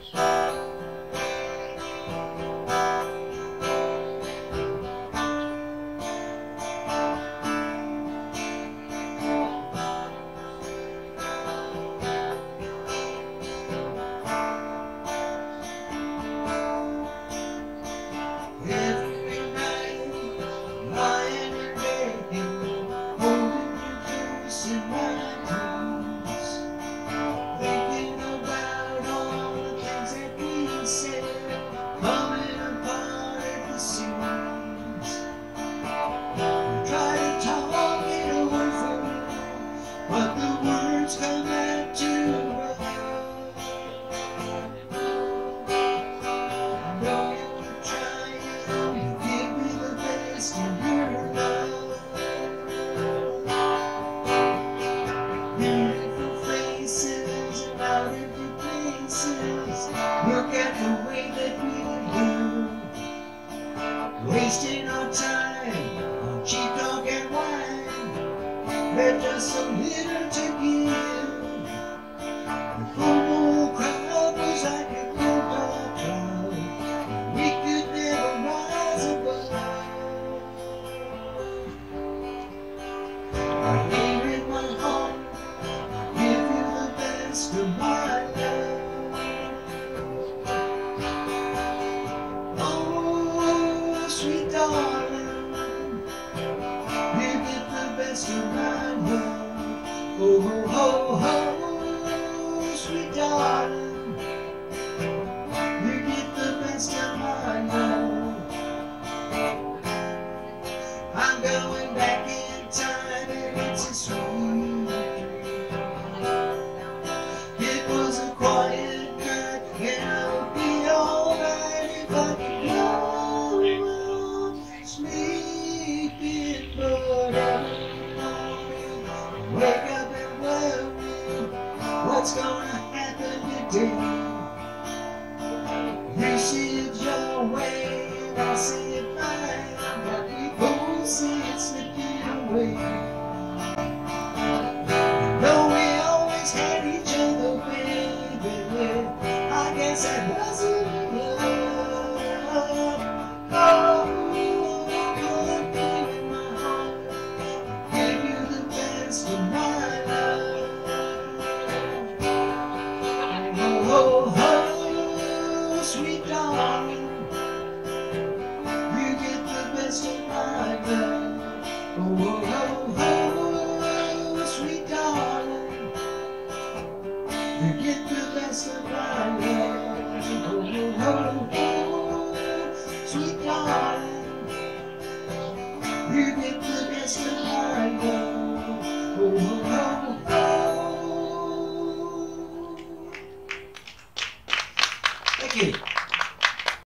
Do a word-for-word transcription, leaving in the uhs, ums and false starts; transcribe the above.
Look at the way that we live, wasting our time on cheap talk and wine. Left us so little to give. The whole crowd was like a cold dark cloud, we could never rise above. I hear in my heart, I give you the best of my love. Sweet darling, you get the best of my love. Oh, oh, oh, oh, sweet darling, you get the best of my love. I'm going back in time and it's a sweet dream. It was a quiet night and I'll be alright if I can go sleeping, but every morning wake up and worry what's gonna happen today. You see it your way and I see it mine, but we both see it slipping away. Though we always had each other, baby, I guess that wasn't love. Oh, oh, oh, sweet darling, you get the best of my love. Oh, oh, oh, sweet darling, you get the best of my love. Oh, oh, oh, sweet darling, you get the best of my love. Oh, oh, oh. Thank you.